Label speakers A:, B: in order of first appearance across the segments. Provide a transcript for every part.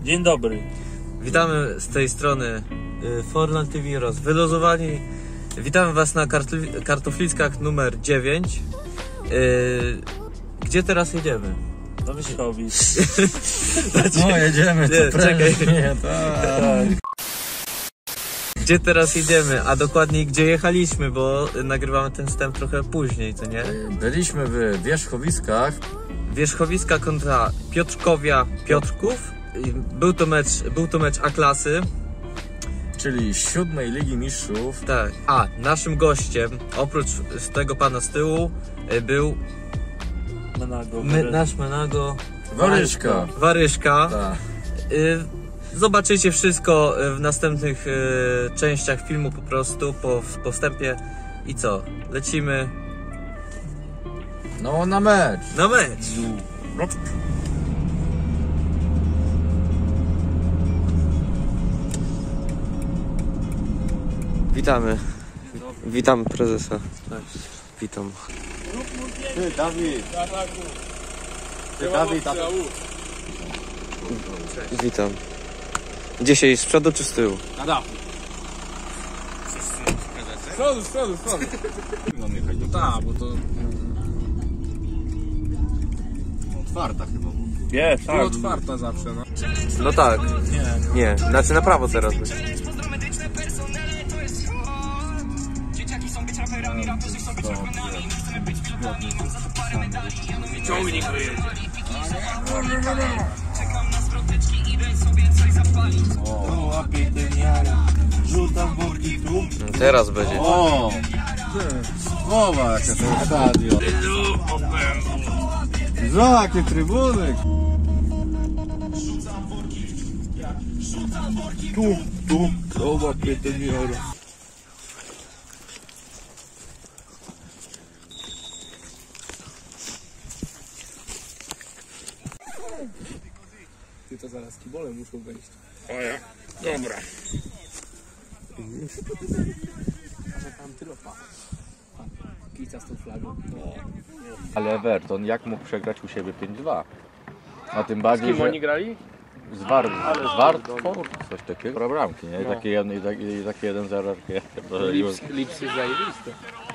A: Dzień dobry.
B: Witamy z tej strony Forlan TV oraz Wyluzowani. Witamy Was na Kartoflickach numer 9. Gdzie teraz jedziemy?
A: Do Wierzchowic.
C: No jedziemy,
B: Nie, czekaj.
C: Nie, tak.
B: Gdzie teraz jedziemy, a dokładniej gdzie jechaliśmy, bo nagrywamy ten wstęp trochę później, co nie?
C: Byliśmy w Wierzchowiskach.
B: Wierzchowiska kontra Piotrkowia Piotrków. Był to mecz A-klasy.
C: Czyli 7. Ligi Mistrzów.
B: Tak. A naszym gościem, oprócz tego pana z tyłu, był nasz Menago Waryszka.
C: Tak.
B: Zobaczycie wszystko w następnych częściach filmu po prostu, po wstępie. I co? Lecimy
C: No na mecz.
B: na mecz! Witamy. Witam prezesa. Cześć. Witam.
C: Ty, Dawid. Dawid.
B: Witam. Gdzie siedzisz, z przodu czy z tyłu?
D: Na dachu. Z przodu.
C: Mam jechać do
D: Tak, bo to...
C: Otwarta chyba.
A: Jest,
D: Była
A: tak.
D: otwarta zawsze, no.
B: No tak. Nie. Znaczy na prawo teraz być.
D: Ciągnik wyjedzie.
A: O, łapie ten jara. Rzucam worki tu.
B: No teraz będzie.
C: O! Słowa, jaka to jest stadion. Jakie trybuny!
A: Tu. O, łapie ten jara.
D: Ty to zaraz kibole muszą wejść.
A: O ja. Dobra.
D: Ale tam tylopa. Kica z tą flagą.
E: Ale Everton jak mógł przegrać u siebie 5-2? A tym
D: Z
E: bardziej,
D: kim
E: że
D: oni grali?
E: z Wartford, coś takiego, bramki, nie?
D: No.
E: Takie 1-0.
D: Lips jest zajebiste.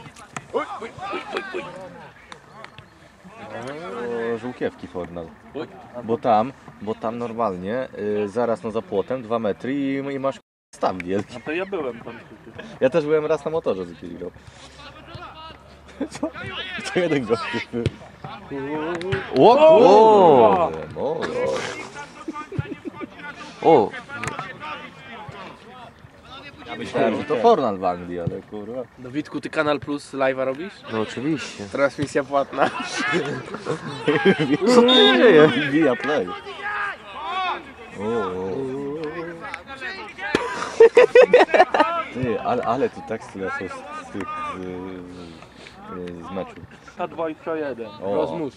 E: Żółkiewki Fornal. Bo tam normalnie, zaraz za płotem, 2 metry i masz staw wielki.
A: No to ja byłem tam.
E: Ja też byłem raz na motorze z jakiegoś grał. Co? To jeden gościu. O!
B: O!
E: Ja myślałem, że to Fornal w Anglii, ale kurwa.
D: No Witku, ty Kanal Plus live'a robisz?
B: No oczywiście.
D: Transmisja płatna.
E: Co tu się dzieje? Via Play. Ty, ale tu teksty lecą z tych z meczu.
A: K21.
D: Rozmus.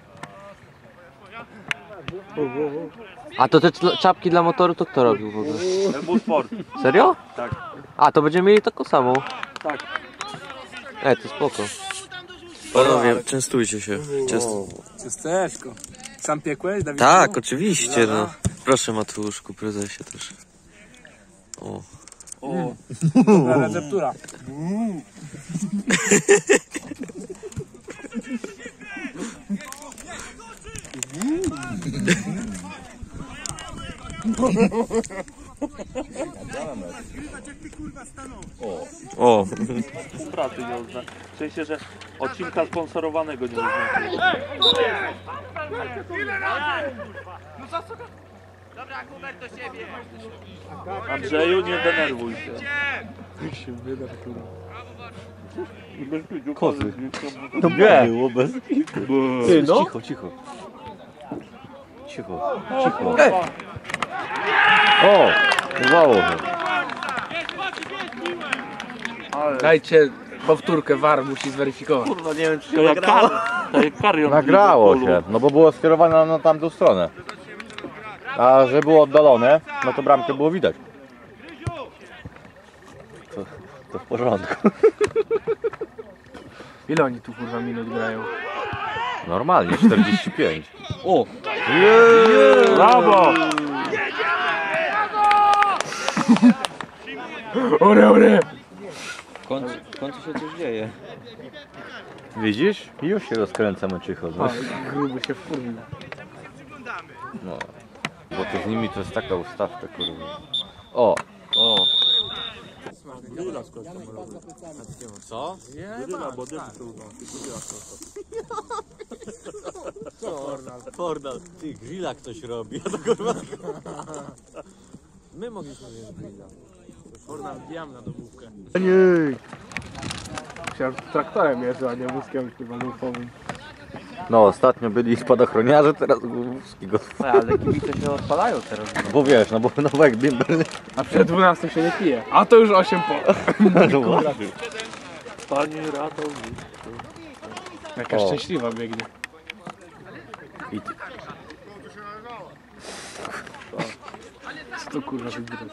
B: A to te czapki dla motoru to kto robił w ogóle?
A: Był sport.
B: Serio?
A: Tak.
B: A, to będziemy mieli taką samą.
A: Tak.
B: To spoko. Panowie, częstujcie się.
D: Ciasteczko. Sam piekłeś, Dawid?
B: Tak, oczywiście, no. Proszę Mateuszku, prezesie też. O.
A: O.
D: Dobra receptura.
B: O.
A: Straty nie uzna. W sensie, że odcinka sponsorowanego nie uzna. Andrzeju, nie denerwuj się.
E: Kozy. To było bez kitu. Ty, no? Cicho. O! Udało mnie.
D: Dajcie powtórkę, VAR musi zweryfikować.
A: Kurwa, nie wiem, czy się nagrało.
E: Nagrało się, no bo było skierowane na tamtą stronę. A że było oddalone, no to bramkę było widać. To w porządku.
D: Ile oni tu kurwa minut grają?
E: Normalnie, 45.
D: O!
A: Brawo!
D: Ore!
B: W końcu się coś dzieje.
E: Widzisz? Już się rozkręca Meczycho. No.
D: Gruby się wkurwił.
E: No. Bo to z nimi to jest taka ustawka, kurwa. O!
B: Co? Fornal, ty grilla ktoś robi, a to kurwa... My mogliśmy mieć grilla.
D: Orna, wbijam na domówkę. Nie! Myślałem, że traktorem jeżdżę, a nie wózkiem chyba golfowym.
E: No, ostatnio byli spadochroniarze, teraz wózki go.
B: Ale kibice się odpalają teraz.
E: Bo wiesz, no bo jak bimber.
D: A przed 12 się nie pije. A to już 8 po.
A: Panie ratownik.
D: Jaka
E: O.
D: szczęśliwa biegnie.
E: I ty.
D: Co to kurwa się dzieje?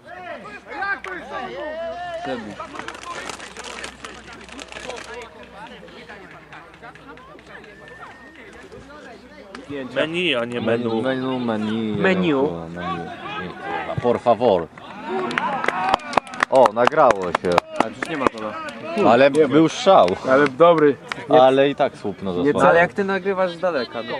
A: Menu, a nie menu.
D: Menu.
E: Por favor. O, nagrało się.
B: Ale przecież nie ma kogo.
E: Ale był strzał.
D: Ale dobry.
E: Ale i tak słupno
D: Nie,
E: zostało.
B: Ale jak ty nagrywasz z daleka, no.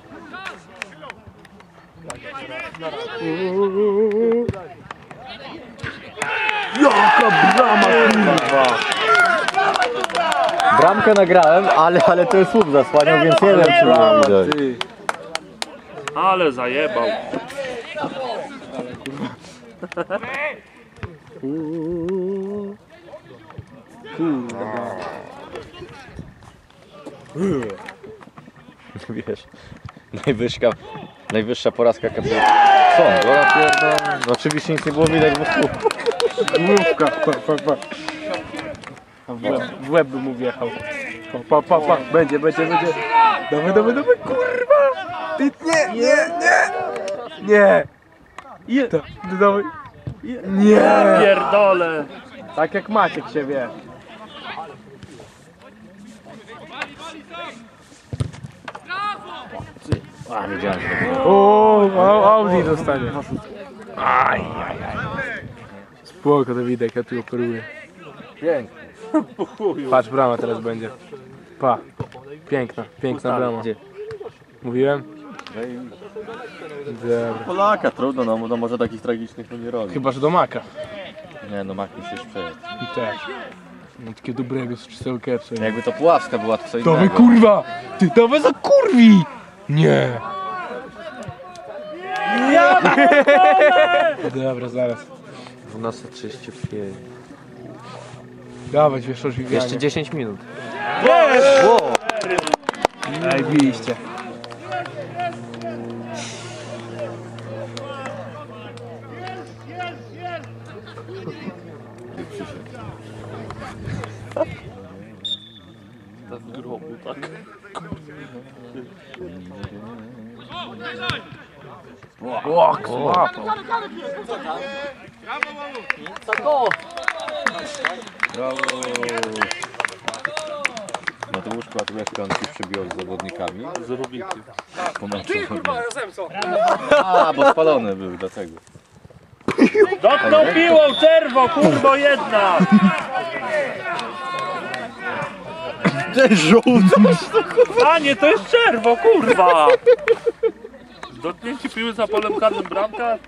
D: Jaka brama kurwa!
E: Bramkę nagrałem, ale to jest słup zasłaniał, więc nie wiem czy było widać.
D: Ty.
A: Ale zajebał.
E: Wiesz, najwyższa porażka kapitana. Co? Gola pierdolę. No, oczywiście nic nie było widać, bo słup.
D: Główka. Pa. A w łeb by mu wjechał. Pa. Będzie. Dawaj, kurwa! Ty, nie! Dawaj. Nie!
A: Pierdolę.
D: Tak jak Maciek się wie.
E: A, wiedziałem, że to było.
D: O, Audi dostanie. Aj. Spoko, Dawidek, ja tu operuję.
E: Pięknie.
D: Patrz, brama teraz będzie. Pa. Piękna brama.
E: Gdzie?
D: Mówiłem? Dobra.
E: Polaka, trudno, no może takich tragicznych to nie robi.
D: Chyba, że do Maka.
E: Nie, no Mak mi się już przejął.
D: I też. No takiego dobrego z czystego kepsa.
E: Jakby to Puławska była, to co innego.
D: Dawaj kurwa! Ty dawaj za kurwi! Nie! Dobra, zaraz.
B: 12:35.
D: Dawać wiesz, ożwiwianie.
B: Jeszcze 10 minut.
D: Ej, biliście.
A: Z grobu, tak.
D: Łok, łap.
E: Brawo! Mateusz Kładłeczka, on się przybił z zawodnikami.
A: Z Rubiki.
E: Po meczu. A, bo spalony był, dlatego.
A: Dotknął piłą, czerwo, kurwo jedna!
E: Ten żółtość!
A: Panie, to jest czerwo, kurwa! Dotknięcie piły za polem karnym bramka?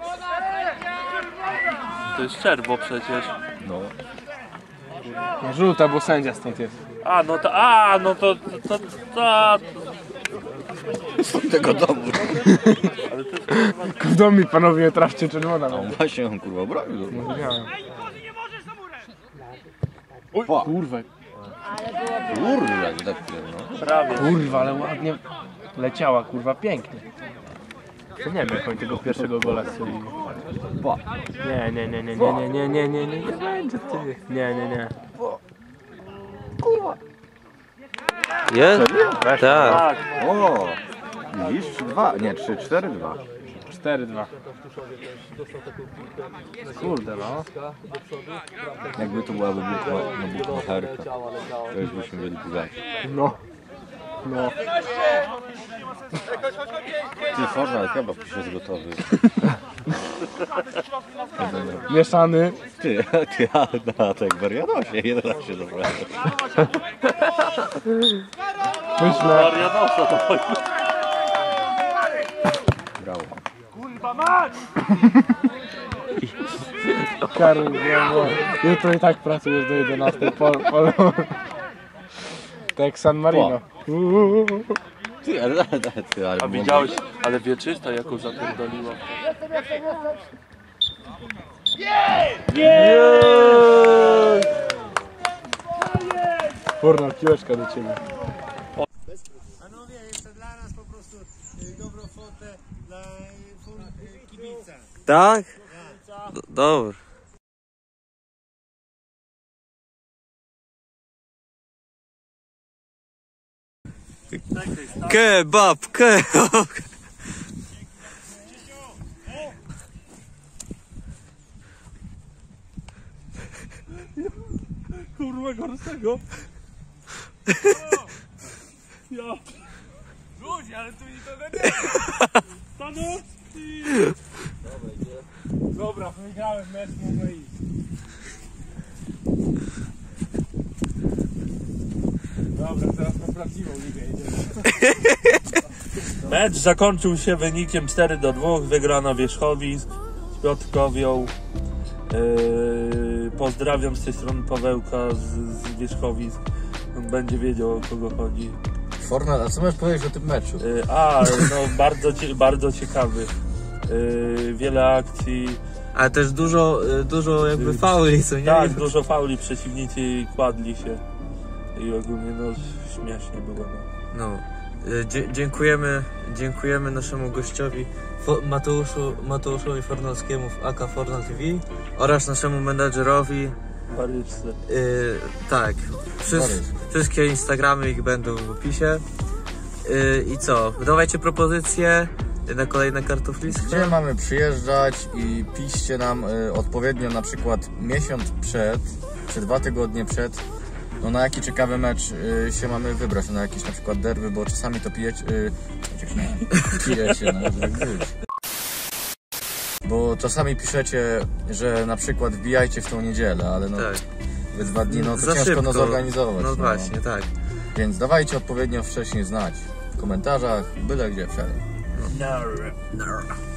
A: To jest czerwo przecież.
E: No.
D: No, żółta, bo sędzia stąd jest.
E: Z tego domu.
D: W domu mi panowie nie trafcie czerwona.
E: A on właśnie on kurwa bronił.
D: No, wiedziałem. Kurwa,
E: Kurwa, jak tak no.
A: Prawie.
D: kurwa, ale ładnie leciała, kurwa, pięknie. To nie wiem, jak oni tego pierwszego gola strzelili. Nie będzie ty. Nie.
B: Jest? Tak.
A: Tak.
E: O! Widzisz? 3-2, nie 3-4-2.
D: 4-2. Kurde no.
E: Jakby to byłaby bukmacherka, to już byśmy byli bogaci.
D: No.
E: Ty, Fornal, kebab już jest gotowy.
D: Mieszany.
E: Ty, a to jak wariatosie, 11 dobra.
D: Myślę,
A: Marianosa to
E: Brawo.
D: Karol, jutro i tak pracujesz do 11. Tak jak San Marino.
E: Ty, ale
A: A widziałeś, ale wieczysta jaką zapierdoliła.
D: Fornal, piłeczka do ciebie.
C: Panowie, jeszcze dla nas po prostu dobrą fotę dla kibica.
B: Tak? Dobra. Kebab, kebab.
A: Kurwa gorszego. Ja. Rzuć, ale tu nikogo nie ma. Stanów!
D: Dobra, wygrałem mecz, mogę iść. Dobra, teraz na prawdziwą ligę idziemy.
A: Mecz zakończył się wynikiem 4-2. Wygrano Wierzchowisk z Piotrkowią. Pozdrawiam z tej strony Pawełka z Wierzchowisk. On będzie wiedział, o kogo chodzi.
E: Fornal, a co możesz powiedzieć o tym meczu?
A: No bardzo ciekawy. Wiele akcji.
B: Ale też dużo jakby fauli, co nie?
A: Tak, dużo fauli, przeciwnicy kładli się. I ogólnie no śmiesznie było.
B: No. Dziękujemy naszemu gościowi Mateuszowi Fornalskiemu w AK Fornal TV oraz naszemu menadżerowi.
A: Paryczce.
B: Tak, wszystkie Instagramy ich będą w opisie. I co? Dawajcie propozycje na kolejne kartofliska.
E: Gdzie mamy przyjeżdżać i piszcie nam odpowiednio na przykład miesiąc przed, czy 2 tygodnie przed, no na jaki ciekawy mecz się mamy wybrać, na jakieś na przykład derby, bo czasami to pijecie, no może tak być. Bo czasami piszecie, że na przykład wbijajcie w tą niedzielę, ale no
B: Tak.
E: we 2 dni no to
B: Za
E: ciężko
B: szybko.
E: zorganizować.
B: No właśnie, tak.
E: Więc dawajcie odpowiednio wcześniej znać w komentarzach, byle gdzie wszędzie.
A: No.